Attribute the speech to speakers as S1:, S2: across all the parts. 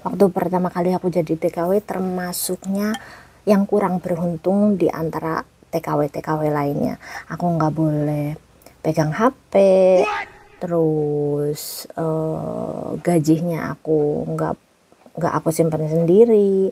S1: waktu pertama kali aku jadi TKW termasuknya yang kurang beruntung di antara TKW lainnya. Aku nggak boleh pegang HP, terus gajinya aku nggak aku simpan sendiri.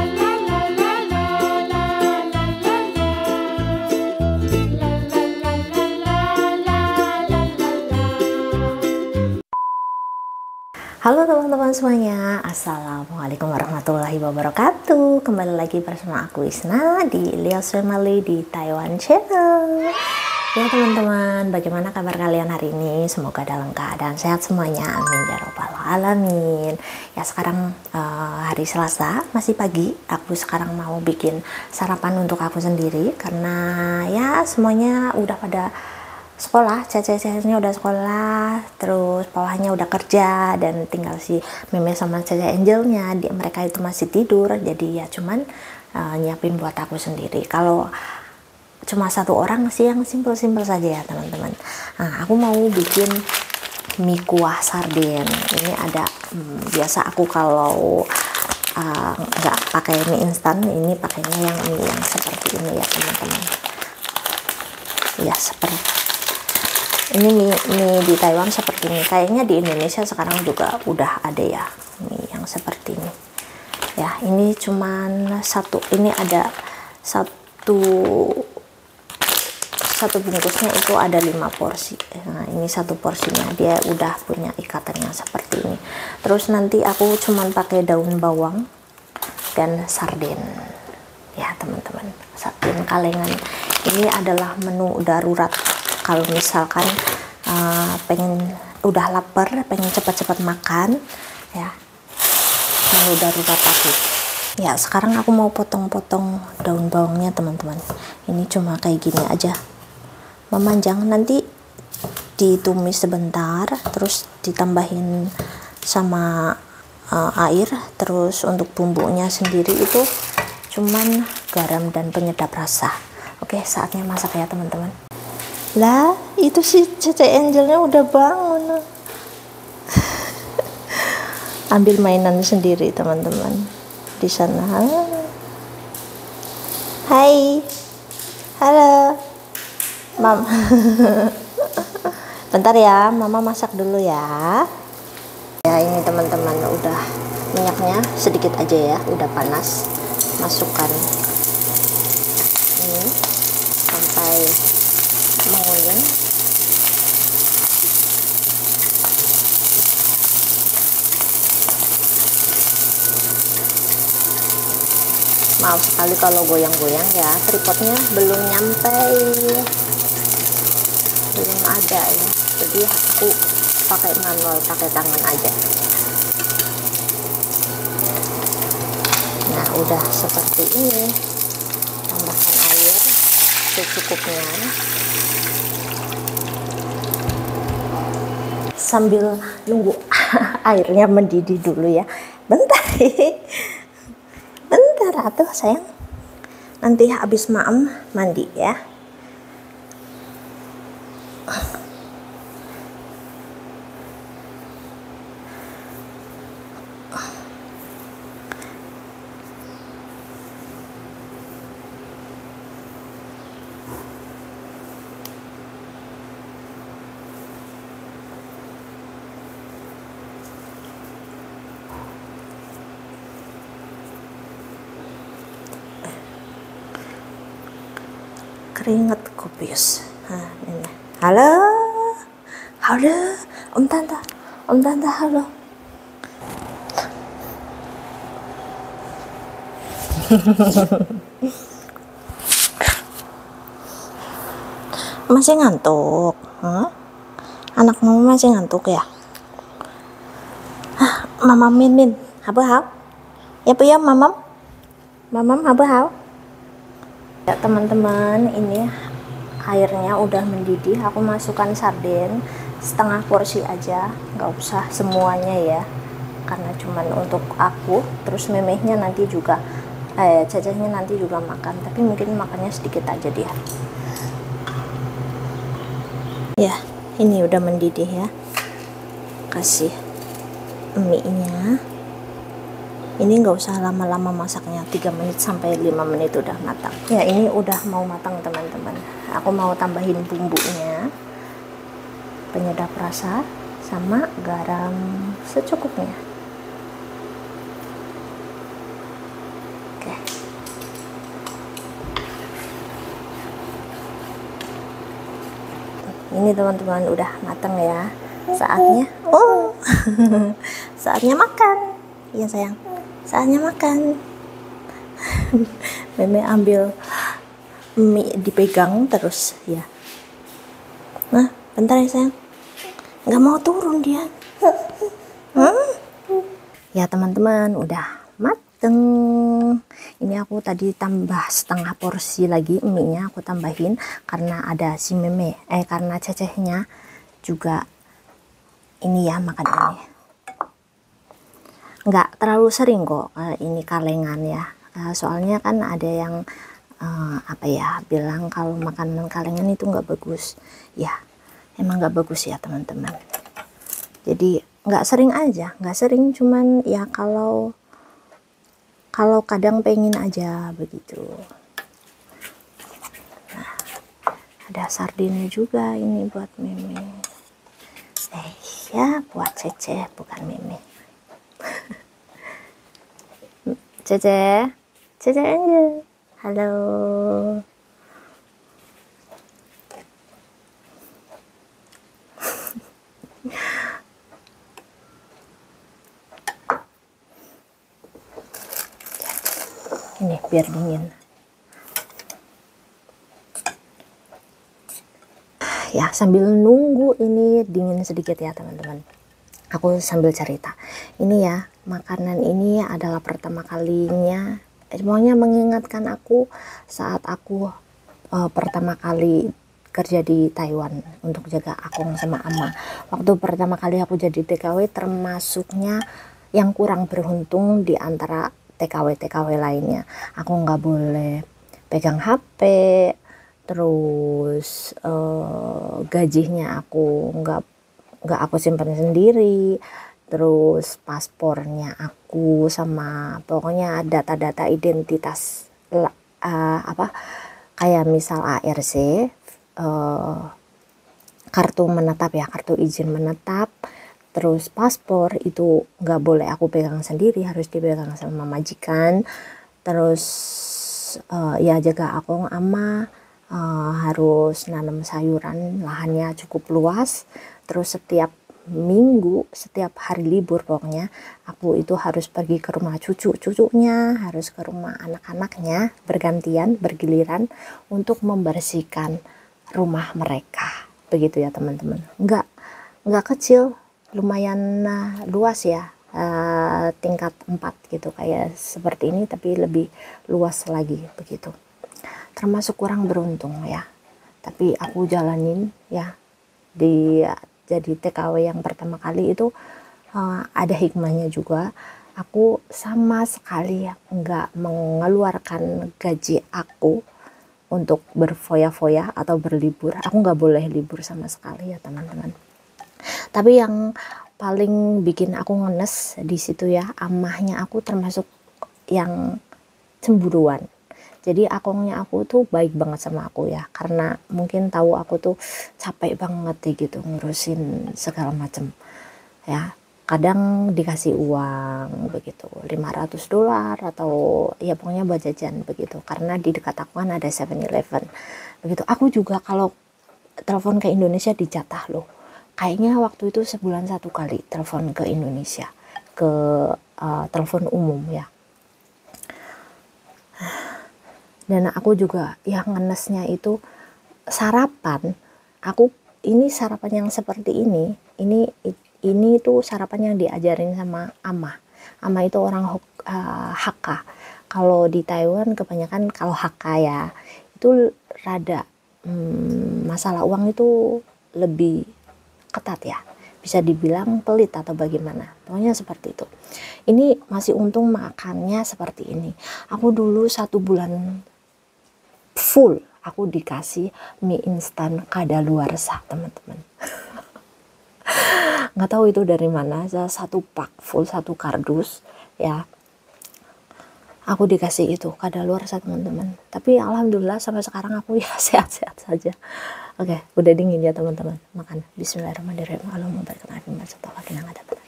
S1: Halo teman-teman semuanya, Assalamualaikum warahmatullahi wabarakatuh. Kembali lagi bersama aku Isna di Lia's Family di Taiwan Channel. Ya teman-teman, bagaimana kabar kalian hari ini? Semoga dalam keadaan sehat semuanya, amin ya robbal alamin. Ya sekarang hari Selasa, masih pagi. Aku sekarang mau bikin sarapan untuk aku sendiri karena ya semuanya udah pada sekolah, cece-cecenya udah sekolah, terus bawahnya udah kerja, dan tinggal si Meme sama Cece Angelnya, mereka itu masih tidur, jadi ya cuman nyiapin buat aku sendiri. Kalau cuma satu orang sih yang simpel-simpel saja ya teman-teman. Nah, aku mau bikin mie kuah sarden. Ini ada biasa aku kalau nggak pakai mie instan, ini pakainya yang mie yang seperti ini ya teman-teman. Ya seperti ini mie di Taiwan seperti ini. Kayaknya di Indonesia sekarang juga udah ada ya mie yang seperti ini. Ya, ini cuman satu. Ini ada satu bungkusnya itu ada 5 porsi. Nah, ini satu porsinya dia udah punya ikatannya seperti ini. Terus nanti aku cuman pakai daun bawang dan sarden. Ya, teman-teman. Sarden kalengan. Ini adalah menu darurat. Kalau misalkan udah lapar, pengen cepat-cepat makan, ya menu darurat aku. Ya sekarang aku mau potong-potong daun bawangnya teman-teman. Ini cuma kayak gini aja, memanjang. Nanti ditumis sebentar, terus ditambahin sama air. Terus untuk bumbunya sendiri itu cuman garam dan penyedap rasa. Oke, saatnya masak ya teman-teman. Lah, itu si Cece Angelnya udah bangun. Ambil mainan sendiri teman-teman di sana. Hai, halo, Mam. Bentar ya, Mama masak dulu ya. Ya ini teman-teman, udah minyaknya sedikit aja ya, udah panas. Masukkan ini sampai menguning. Maaf sekali kalau goyang-goyang ya, tripodnya belum nyampe, belum ada ya, jadi aku pakai manual, pakai tangan aja. Nah udah seperti ini, tambahkan air secukupnya. Sambil nunggu airnya mendidih dulu ya, bentar. Bentar atuh sayang, nanti habis maem mandi ya. Keringat kopius. Nah, ini. Halo, halo, Om Tante, halo. Masih ngantuk? Anak mama masih ngantuk ya? Mama Min, apa hal? Ya bu ya, mamam, apa hal? Ya teman-teman, ini airnya udah mendidih. Aku masukkan sarden setengah porsi aja, nggak usah semuanya ya, karena cuman untuk aku. Terus Memehnya nanti juga Cecenya nanti juga makan, tapi mungkin makannya sedikit aja dia. Ya ini udah mendidih ya, kasih mie nya. Ini nggak usah lama-lama masaknya, 3 menit sampai 5 menit udah matang. Ya, ini udah mau matang teman-teman. Aku mau tambahin bumbunya, penyedap rasa sama garam secukupnya. Oke. Ini teman-teman udah matang ya. Saatnya saatnya makan. Iya sayang, saatnya makan. Meme ambil mie, dipegang terus ya. Nah, bentar ya sayang, nggak mau turun dia. Ya teman-teman, udah mateng. Ini aku tadi tambah setengah porsi lagi mie-nya, aku tambahin karena ada si meme, karena cecehnya juga ini ya makan ini. Nggak terlalu sering kok ini kalengan ya, soalnya kan ada yang apa ya, bilang kalau makanan kalengan itu nggak bagus ya. Emang nggak bagus ya teman-teman. Jadi nggak sering aja, nggak sering, cuman ya kalau kadang pengen aja begitu. Nah, ada sardinnya juga ini buat meme. Ya buat Cece, bukan meme. Cece aja. Halo. Ini biar dingin. Ya, sambil nunggu ini dingin sedikit ya teman-teman, aku sambil cerita. Ini ya, makanan ini adalah pertama kalinya, semuanya mengingatkan aku saat aku pertama kali kerja di Taiwan untuk jaga Akong sama Ama. Waktu pertama kali aku jadi TKW, termasuknya yang kurang beruntung di antara TKW lainnya. Aku nggak boleh pegang HP, terus gajinya aku nggak aku simpan sendiri, terus paspornya aku sama pokoknya data-data identitas apa kayak misal ARC, kartu menetap ya, kartu izin menetap, terus paspor itu nggak boleh aku pegang sendiri, harus dipegang sama majikan. Terus ya jaga Akong Ama, harus nanam sayuran, lahannya cukup luas. Terus setiap minggu, setiap hari libur pokoknya aku itu harus pergi ke rumah cucunya, harus ke rumah anak-anaknya, bergantian, bergiliran untuk membersihkan rumah mereka. Begitu ya teman-teman. Nggak kecil, lumayan luas ya, tingkat 4 gitu, kayak seperti ini tapi lebih luas lagi begitu. Termasuk kurang beruntung ya, tapi aku jalanin ya. Jadi TKW yang pertama kali itu ada hikmahnya juga. Aku sama sekali nggak mengeluarkan gaji aku untuk berfoya-foya atau berlibur. Aku nggak boleh libur sama sekali ya teman-teman. Tapi yang paling bikin aku ngenes di situ ya, amahnya aku termasuk yang cemburuan. Jadi akongnya aku tuh baik banget sama aku ya, karena mungkin tahu aku tuh capek banget gitu ngurusin segala macem ya. Kadang dikasih uang begitu, $500 atau ya pokoknya buat jajan begitu, karena di dekat aku kan ada 7-Eleven begitu. Aku juga kalau telepon ke Indonesia dijatah loh, kayaknya waktu itu sebulan 1 kali telepon ke Indonesia, ke telepon umum ya. Dan aku juga yang ngenesnya itu sarapan. Aku ini sarapan yang seperti ini tuh sarapan yang diajarin sama Ama. Ama itu orang Hakka. Kalau di Taiwan kebanyakan kalau Hakka ya itu rada masalah uang itu lebih ketat ya, bisa dibilang pelit atau bagaimana, pokoknya seperti itu. Ini masih untung makannya seperti ini. Aku dulu 1 bulan full aku dikasih mie instan kadaluarsa teman-teman. Nggak tahu itu dari mana, 1 pak full, 1 kardus ya. aku dikasih itu kadaluarsa teman-teman. Tapi alhamdulillah sampai sekarang aku ya sehat-sehat saja. Oke, udah dingin ya teman-teman. Makan. Bismillahirrahmanirrahim. Allahumma barik lana fima razaqtana wa qina adzabannar.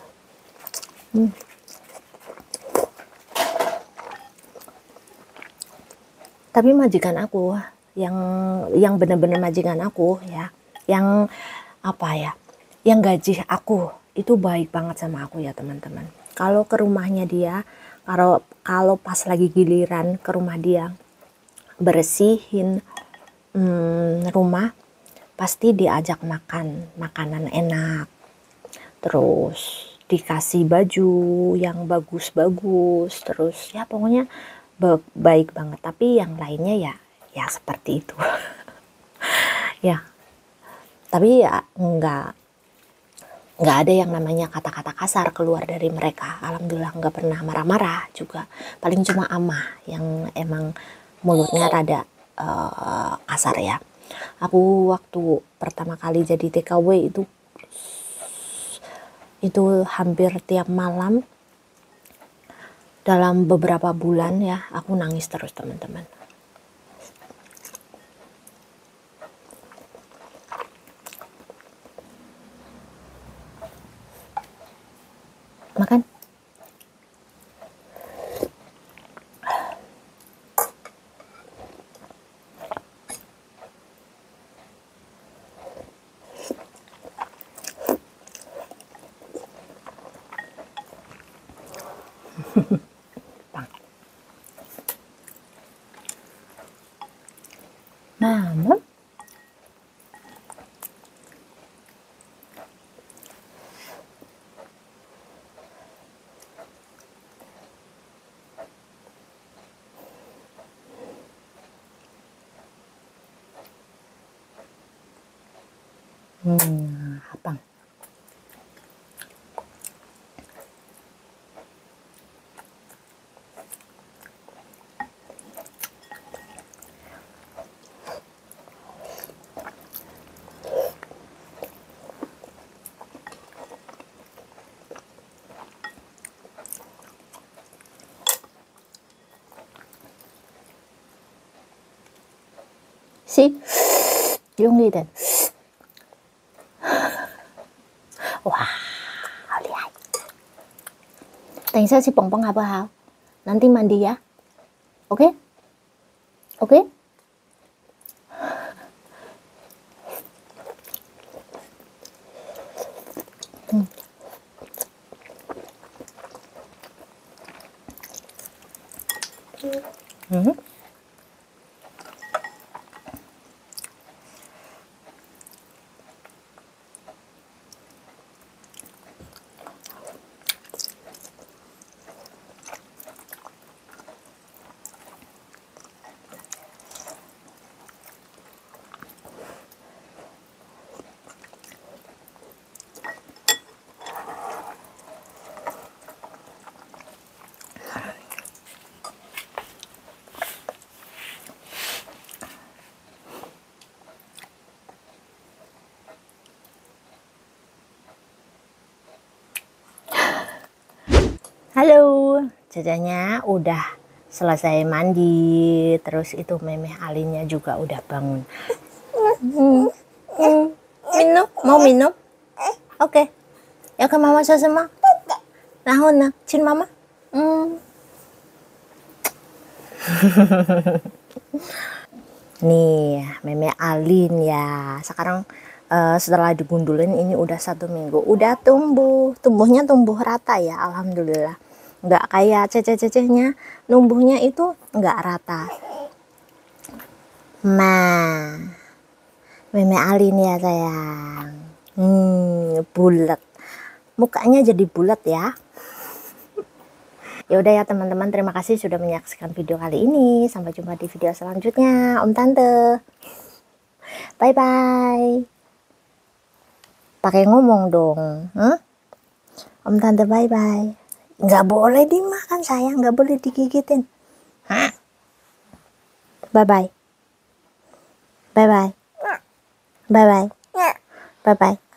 S1: Tapi majikan aku yang benar-benar majikan aku ya, yang apa ya, yang gaji aku itu baik banget sama aku ya teman-teman. Kalau ke rumahnya dia, kalau pas lagi giliran ke rumah dia bersihin rumah, pasti diajak makan makanan enak, terus dikasih baju yang bagus-bagus, terus ya pokoknya baik banget. Tapi yang lainnya ya seperti itu. Ya, tapi ya nggak ada yang namanya kata-kata kasar keluar dari mereka. Alhamdulillah nggak pernah marah-marah juga. Paling cuma Amah yang emang mulutnya rada kasar ya. Aku waktu pertama kali jadi TKW itu hampir tiap malam dalam beberapa bulan ya, aku nangis terus teman-teman. Makan. Mama. Apa? Si, yung ngiden. Wah, lihat. 等一下去蹦蹦好不好？ Nanti mandi ya. Oke? Oke? Halo, jajanya udah selesai mandi, terus itu Memeh Alinnya juga udah bangun. Minum? Mau minum? Oke. Ya ke mama sama. Nahon na, cin mama. Nih, Memeh Alin ya. Sekarang setelah digundulin ini udah 1 minggu, udah tumbuhnya tumbuh rata ya, alhamdulillah. Nggak kayak cece-cecenya, numbuhnya itu nggak rata. Nah, Memeh Alin ya sayang, bulat, mukanya jadi bulat ya. Ya udah ya teman-teman, terima kasih sudah menyaksikan video kali ini. Sampai jumpa di video selanjutnya. Om Tante, bye bye. Pakai ngomong dong, Om Tante bye bye. Nggak boleh dimakan sayang, nggak boleh digigitin. Bye bye. Bye bye. Bye bye. Bye bye.